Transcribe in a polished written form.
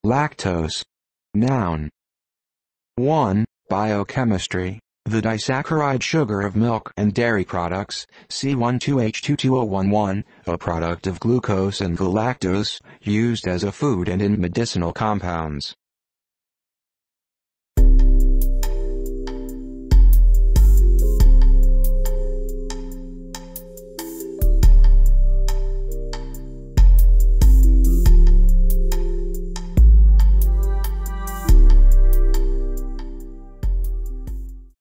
Lactose. Noun. 1. Biochemistry. The disaccharide sugar of milk and dairy products, C12H22O11, a product of glucose and galactose, used as a food and in medicinal compounds.